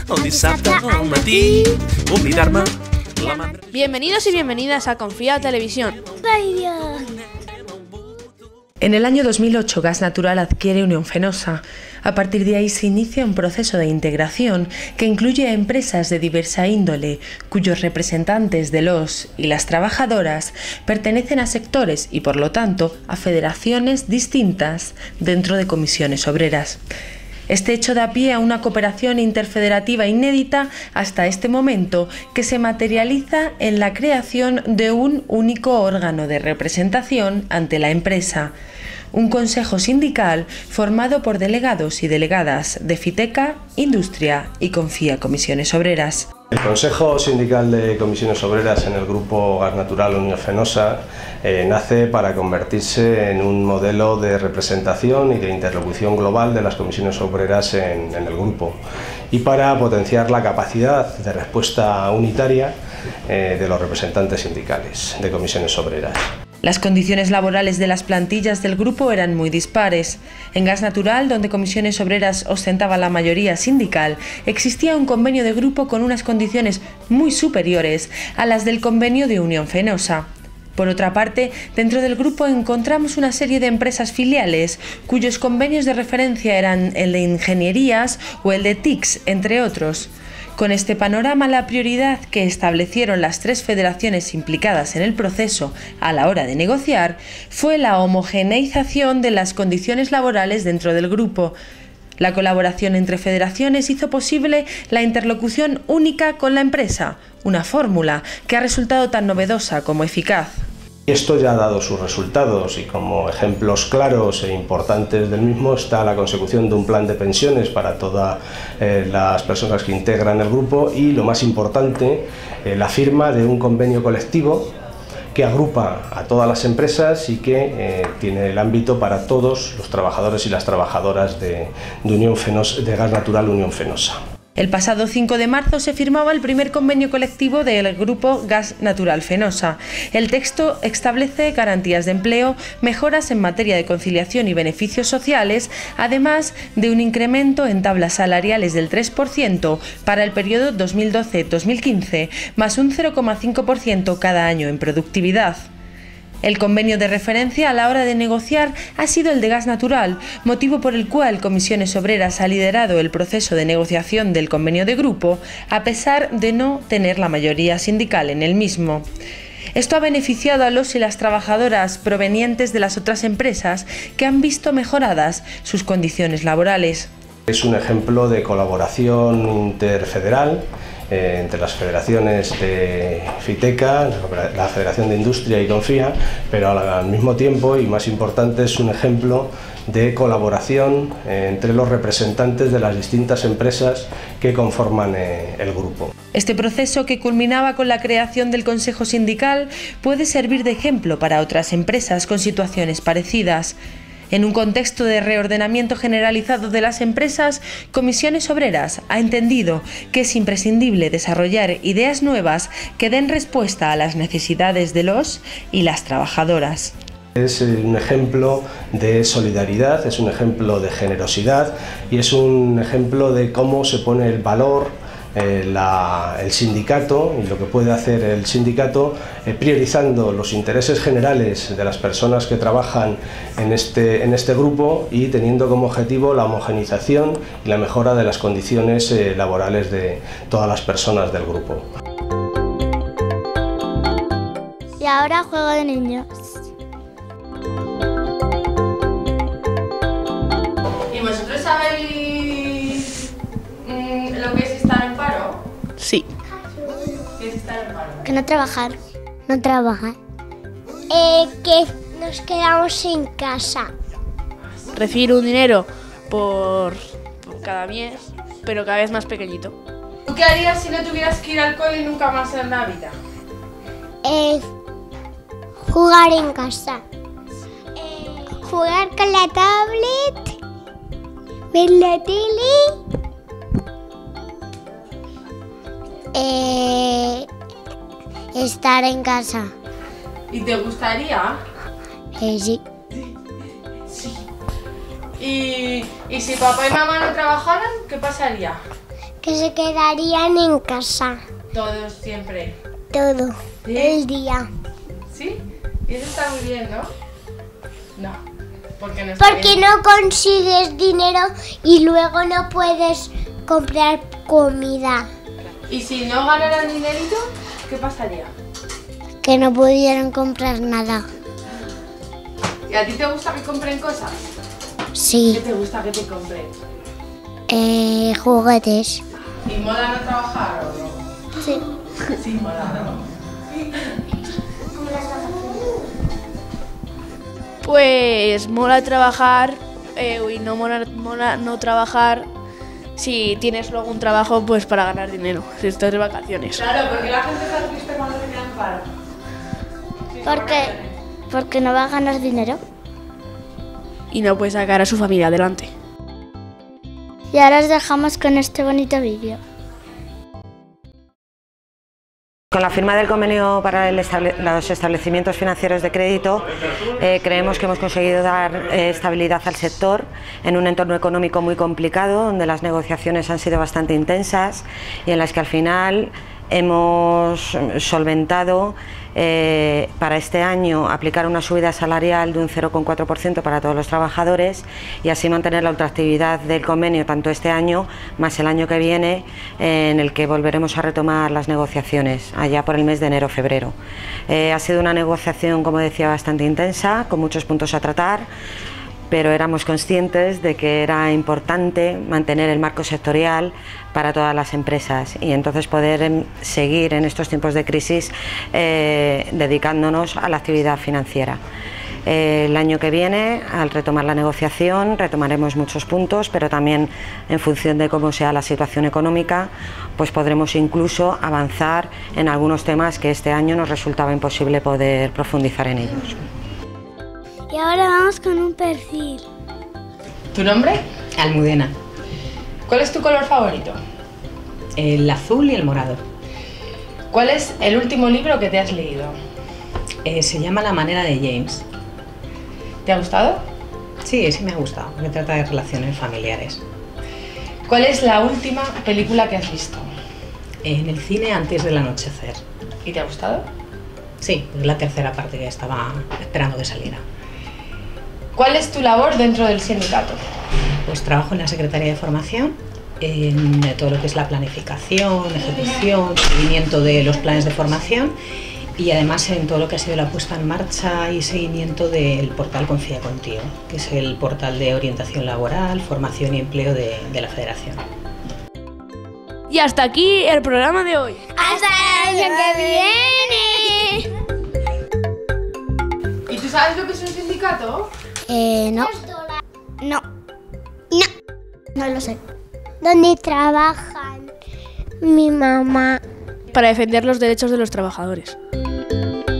Bienvenidos y bienvenidas a Confía Televisión. En el año 2008, Gas Natural adquiere Unión Fenosa. A partir de ahí se inicia un proceso de integración que incluye a empresas de diversa índole, cuyos representantes de los y las trabajadoras pertenecen a sectores y, por lo tanto, a federaciones distintas dentro de comisiones obreras. Este hecho da pie a una cooperación interfederativa inédita hasta este momento, que se materializa en la creación de un único órgano de representación ante la empresa, un consejo sindical formado por delegados y delegadas de Fiteca, Industria y Confía Comisiones Obreras. El Consejo Sindical de Comisiones Obreras en el Grupo Gas Natural Unión Fenosa nace para convertirse en un modelo de representación y de interlocución global de las comisiones obreras en el grupo y para potenciar la capacidad de respuesta unitaria de los representantes sindicales de comisiones obreras. Las condiciones laborales de las plantillas del grupo eran muy dispares. En Gas Natural, donde Comisiones Obreras ostentaba la mayoría sindical, existía un convenio de grupo con unas condiciones muy superiores a las del convenio de Unión Fenosa. Por otra parte, dentro del grupo encontramos una serie de empresas filiales cuyos convenios de referencia eran el de ingenierías o el de TICS, entre otros. Con este panorama, la prioridad que establecieron las tres federaciones implicadas en el proceso a la hora de negociar fue la homogeneización de las condiciones laborales dentro del grupo. La colaboración entre federaciones hizo posible la interlocución única con la empresa, una fórmula que ha resultado tan novedosa como eficaz. Esto ya ha dado sus resultados y como ejemplos claros e importantes del mismo está la consecución de un plan de pensiones para todas las personas que integran el grupo y, lo más importante, la firma de un convenio colectivo que agrupa a todas las empresas y que tiene el ámbito para todos los trabajadores y las trabajadoras de Gas Natural Unión Fenosa. El pasado 5 de marzo se firmaba el primer convenio colectivo del Grupo Gas Natural Fenosa. El texto establece garantías de empleo, mejoras en materia de conciliación y beneficios sociales, además de un incremento en tablas salariales del 3% para el periodo 2012-2015, más un 0,5% cada año en productividad. El convenio de referencia a la hora de negociar ha sido el de Gas Natural, motivo por el cual Comisiones Obreras ha liderado el proceso de negociación del convenio de grupo, a pesar de no tener la mayoría sindical en el mismo. Esto ha beneficiado a los y las trabajadoras provenientes de las otras empresas que han visto mejoradas sus condiciones laborales. Es un ejemplo de colaboración interfederal entre las federaciones de Fiteca, la Federación de Industria y Confía, pero al mismo tiempo, y más importante, es un ejemplo de colaboración entre los representantes de las distintas empresas que conforman el grupo. Este proceso, que culminaba con la creación del Consejo Sindical, puede servir de ejemplo para otras empresas con situaciones parecidas. En un contexto de reordenamiento generalizado de las empresas, Comisiones Obreras ha entendido que es imprescindible desarrollar ideas nuevas que den respuesta a las necesidades de los y las trabajadoras. Es un ejemplo de solidaridad, es un ejemplo de generosidad y es un ejemplo de cómo se pone el valor el sindicato y lo que puede hacer el sindicato priorizando los intereses generales de las personas que trabajan en este grupo y teniendo como objetivo la homogenización y la mejora de las condiciones laborales de todas las personas del grupo. Y ahora juego de niños. ¿Y vosotros sabéis lo que es estar en paro? Sí. ¿Qué es estar en paro? Que no trabajar. No trabajar. Que nos quedamos en casa. Recibir un dinero por cada mes, pero cada vez más pequeñito. ¿Tú qué harías si no tuvieras que ir al cole nunca más en la vida? Jugar en casa. Jugar con la tablet. Ver la tele. Estar en casa. ¿Y te gustaría? Sí. Sí. ¿Y si papá y mamá no trabajaran, qué pasaría? que se quedarían en casa. Todos siempre. Todo. ¿Sí? El día. ¿Sí? Y eso está muy bien, ¿no? No. Porque no está Porque bien. no consigues dinero y luego no puedes comprar comida. ¿Y si no ganaran dinerito, qué pasaría? Que no pudieran comprar nada. ¿Y a ti te gusta que compren cosas? ¿Qué Sí. te gusta que te compren? Juguetes. ¿Y mola no trabajar o no? Sí. Sí, mola, ¿no? Pues mola trabajar y no mola no trabajar si tienes luego un trabajo pues para ganar dinero, si estás de vacaciones. Claro, porque la gente está triste cuando se quedan paro. Porque no va a ganar dinero. Y no puede sacar a su familia adelante. Y ahora os dejamos con este bonito vídeo. Con la firma del convenio para los establecimientos financieros de crédito, creemos que hemos conseguido dar estabilidad al sector en un entorno económico muy complicado, donde las negociaciones han sido bastante intensas y en las que al final hemos solventado para este año aplicar una subida salarial de un 0,4% para todos los trabajadores y así mantener la ultraactividad del convenio tanto este año más el año que viene, en el que volveremos a retomar las negociaciones allá por el mes de enero-febrero. Ha sido una negociación, como decía, bastante intensa, con muchos puntos a tratar, pero éramos conscientes de que era importante mantener el marco sectorial para todas las empresas y entonces poder seguir en estos tiempos de crisis dedicándonos a la actividad financiera. El año que viene, al retomar la negociación, retomaremos muchos puntos, pero también en función de cómo sea la situación económica, pues podremos incluso avanzar en algunos temas que este año nos resultaba imposible poder profundizar en ellos. Y ahora vamos con un perfil. ¿Tu nombre? Almudena, ¿Cuál es tu color favorito? el azul y el morado. ¿Cuál es el último libro que te has leído? Se llama La manera de James. ¿Te ha gustado? Sí, sí me ha gustado, porque trata de relaciones familiares. ¿Cuál es la última película que has visto? En el cine antes del anochecer. ¿Y te ha gustado? Sí, es la tercera parte que estaba esperando que saliera. ¿Cuál es tu labor dentro del sindicato? Pues trabajo en la Secretaría de Formación, en todo lo que es la planificación, ejecución, seguimiento de los planes de formación y además en todo lo que ha sido la puesta en marcha y seguimiento del portal Confía Contigo, que es el portal de orientación laboral, formación y empleo de la Federación. Y hasta aquí el programa de hoy. ¡Hasta el año que viene! ¿Y tú sabes lo que es un sindicato? No. No. No. No lo sé. ¿Dónde trabajan mi mamá? Para defender los derechos de los trabajadores.